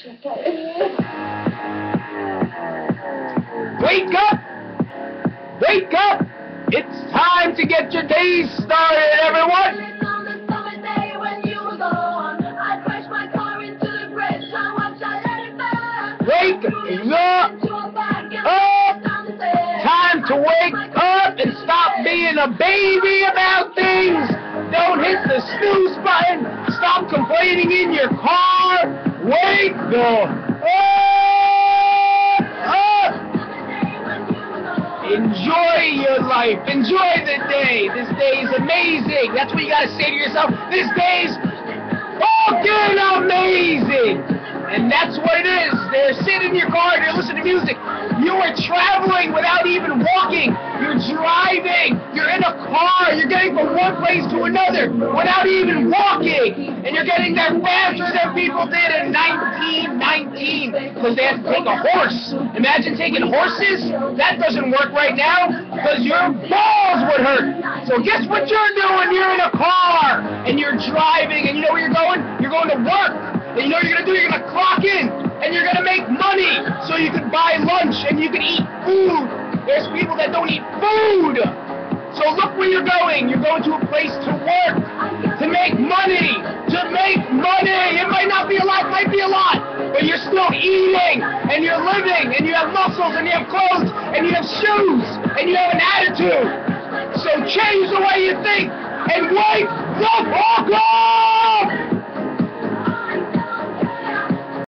Wake up! Wake up! It's time to get your day started, everyone! Wake up! Time to wake up and stop being a baby about things! Don't hit the snooze button! Stop complaining in your car! Wake the up! Enjoy your life. Enjoy the day. This day is amazing. That's what you gotta say to yourself. This day's fucking amazing. And that's what it is. They're sitting in your car and you're listening to music. You are traveling without even walking. You're driving. You're in a car. You're getting from one place to another without even walking. And you're getting there faster than people did in 1919 because they had to take a horse. Imagine taking horses. That doesn't work right now because your balls would hurt. So guess what you're doing? You're in a car and you're driving and you know where you're going? You're going to work. And you know what you're going to do? You're going to clock in, and you're going to make money so you can buy lunch and you can eat food. There's people that don't eat food. So look where you're going. You're going to a place to work, to make money, It might not be a lot, it might be a lot, but you're still eating, and you're living, and you have muscles, and you have clothes, and you have shoes, and you have an attitude. So change the way you think, and wake the fuck up!